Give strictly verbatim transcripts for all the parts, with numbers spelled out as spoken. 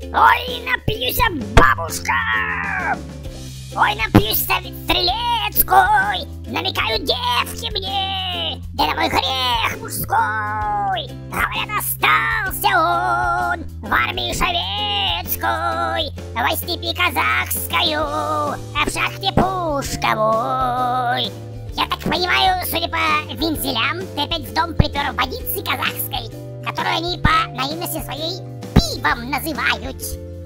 Ой, напьюся, бабушка! Ой, напьюсь стрелецкой, намекают девки мне, да на мой грех мужской. Говорят, остался он в армии шведской, во степи казахскую, а в шахте пушковой. Я так понимаю, судя по вензелям, ты опять в дом припер водицы казахской, которую они по наивности своей пивом называют.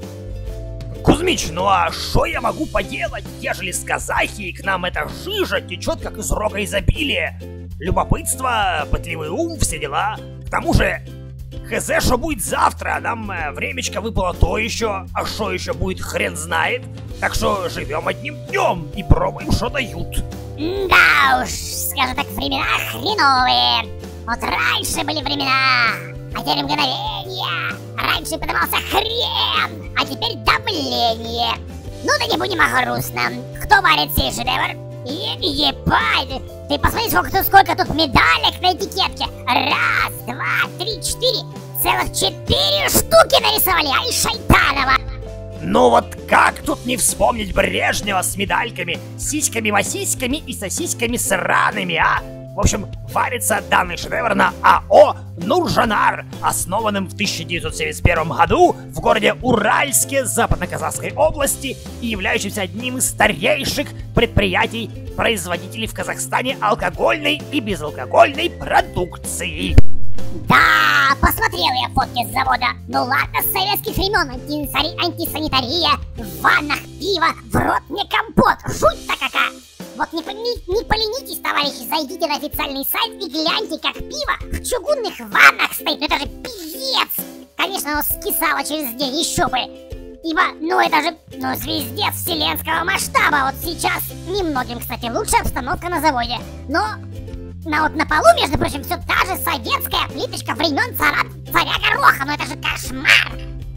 Кузьмич, ну а что я могу поделать, ежели с казахи к нам эта жижа течет, как из рога изобилия? Любопытство, пытливый ум, все дела. К тому же, хз, что будет завтра, нам э, времечко выпало то еще, а что еще будет, хрен знает. Так что живем одним днем и пробуем, что дают. Да уж, скажу так, времена хреновые. Вот раньше были времена, а теперь мгновения. Раньше поднимался хрен, а теперь давление. Ну да не будем о грустном. Кто варит сей шедевр? Е ебать! Ты посмотри, сколько, сколько тут медалек на этикетке. Раз, два, три, четыре. Целых четыре штуки нарисовали, ай Шайтанова. Ну вот как тут не вспомнить Брежнева с медальками, сиськами-масиськами и сосисками сраными, а? В общем, варится данный шедевр на АО «Нуржанар», основанным в тысяча девятьсот семьдесят первом году в городе Уральске Западно-Казахской области и являющимся одним из старейших предприятий производителей в Казахстане алкогольной и безалкогольной продукции. Да, посмотрел я фотки с завода. Ну ладно, с советских времен антисари... антисанитария, в ваннах пиво, в рот мне компот. Жуть-то какая! Вот не, не, не поленитесь, товарищи, зайдите на официальный сайт и гляньте, как пиво в чугунных ваннах стоит. Ну это же пиздец! Конечно, оно скисало через день, еще бы. Ибо, ну это же, ну звездец вселенского масштаба. Вот сейчас немногим, кстати, лучшая обстановка на заводе. Но на, вот на полу, между прочим, все та же советская плиточка времен царя, царя Гороха. Ну это же кошмар!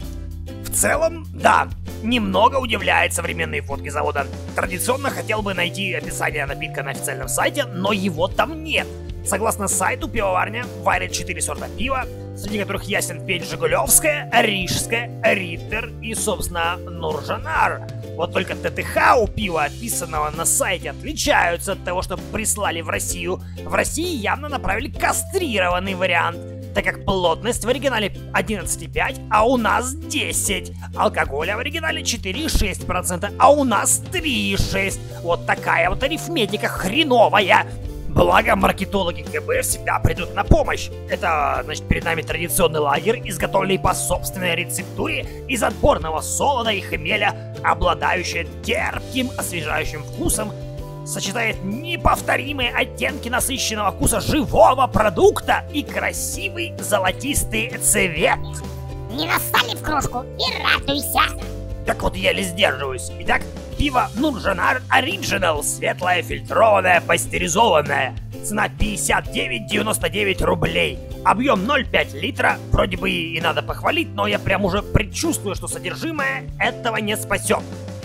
В целом, да, немного удивляет современные фотки завода. Традиционно хотел бы найти описание напитка на официальном сайте, но его там нет. Согласно сайту, пивоварня варит четыре сорта пива, среди которых ясен пень Жигулевская, Рижская, Риттер и, собственно, Нуржанар. Вот только ТТХ у пива, описанного на сайте, отличаются от того, что прислали в Россию. В России явно направили кастрированный вариант, так как плотность в оригинале одиннадцать и пять, а у нас десять. Алкоголя в оригинале четыре и шесть процента, а у нас три и шесть. Вот такая вот арифметика хреновая. Благо, маркетологи КБ всегда придут на помощь. Это, значит, перед нами традиционный лагерь, изготовленный по собственной рецептуре из отборного солода и хмеля, обладающий терпким, освежающим вкусом, сочетает неповторимые оттенки насыщенного вкуса живого продукта и красивый золотистый цвет. Не настали в кружку и радуйся. Так вот, еле сдерживаюсь. Итак, пиво Нуржанар Original, светлое, фильтрованное, пастеризованное. Цена пятьдесят девять девяносто девять рублей. Объем ноль целых пять литра. Вроде бы и надо похвалить, но я прям уже предчувствую, что содержимое этого не спасет.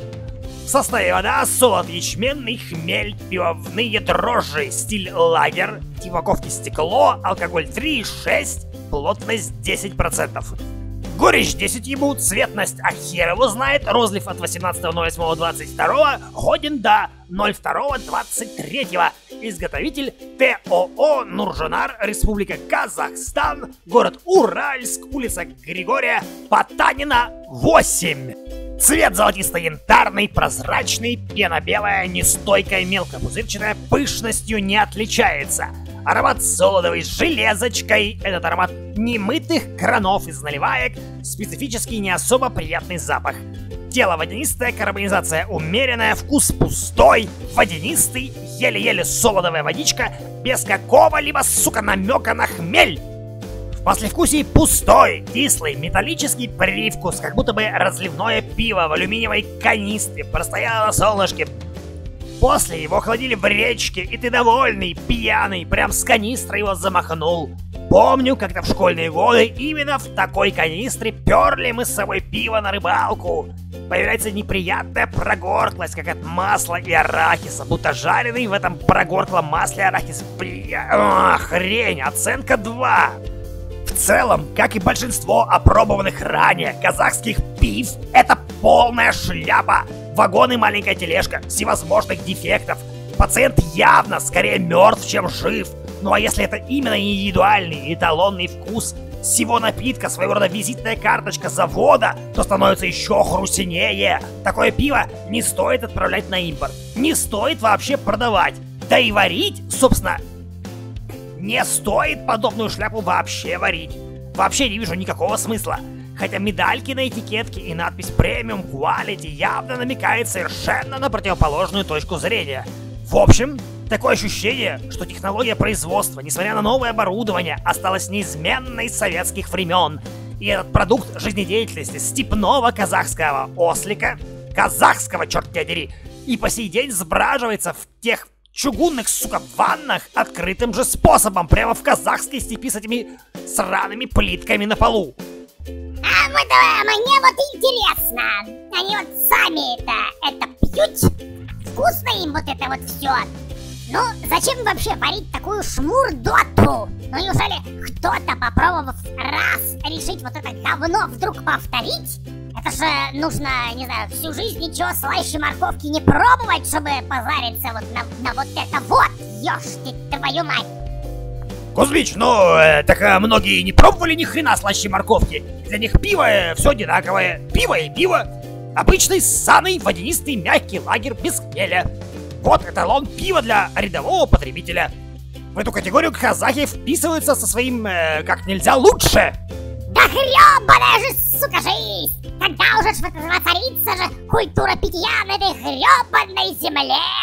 В составе вода, солод ячменный, хмель, пивовные дрожжи, стиль лагер, в упаковке стекло, алкоголь три и шесть, плотность десять процентов. Горечь десять ему, цветность, а хер его знает, розлив от восемнадцатого ноль восьмого двадцать второго, годен до ноль второго двадцать третьего. Изготовитель ТОО Нуржанар, Республика Казахстан, город Уральск, улица Григория Потанина, восемь. Цвет золотисто-янтарный, прозрачный, пена белая, нестойкая, мелкопузырчатая, пышностью не отличается. Аромат солодовый с железочкой. Этот аромат немытых кранов из наливаек. Специфический, не особо приятный запах. Тело водянистое, карбонизация умеренная, вкус пустой, водянистый, еле-еле солодовая водичка, без какого-либо, сука, намека на хмель. В послевкусии пустой, кислый, металлический привкус, как будто бы разливное пиво в алюминиевой канистре простояло на солнышке. После его охладили в речке, и ты довольный, пьяный, прям с канистры его замахнул. Помню, когда в школьные годы именно в такой канистре перли мы с собой пиво на рыбалку. Появляется неприятная прогорклость, как от масла и арахиса, будто жареный в этом прогорклом масле арахис. Бля, о, хрень, оценка два. В В целом, как и большинство опробованных ранее казахских пив, это полная шляпа. Вагон и маленькая тележка всевозможных дефектов. Пациент явно скорее мертв, чем жив. Ну а если это именно индивидуальный эталонный вкус всего напитка, своего рода визитная карточка завода, то становится еще хрустнее. Такое пиво не стоит отправлять на импорт. Не стоит вообще продавать. Да и варить, собственно, не стоит подобную шляпу вообще варить. Вообще не вижу никакого смысла. Хотя медальки на этикетке и надпись Premium Quality явно намекает совершенно на противоположную точку зрения. В общем, такое ощущение, что технология производства, несмотря на новое оборудование, осталась неизменной с советских времен. И этот продукт жизнедеятельности степного казахского ослика, казахского, черт тебя дери, и по сей день сбраживается в тех чугунных, сука, ваннах открытым же способом, прямо в казахской степи с этими сраными плитками на полу. А вот а, мне вот интересно, они вот сами это, это пьют? Вкусно им вот это вот все? Ну, зачем вообще варить такую шмурдоту? Ну, неужели кто-то, попробовав раз решить вот это говно вдруг повторить? Это же нужно, не знаю, всю жизнь ничего слаще морковки не пробовать, чтобы позариться вот на, на вот это вот, ешь ты твою мать. Кузьмич, ну, э, так э, многие не пробовали ни хрена слаще морковки. Для них пиво э, все одинаковое. Пиво и пиво. Обычный ссаный водянистый мягкий лагерь без хмеля. Вот эталон пива для рядового потребителя. В эту категорию казахи вписываются со своим э, как нельзя лучше. Да грёбаная же, сука, жизнь! Когда уже ж воцарится же культура питья на этой грёбаной земле?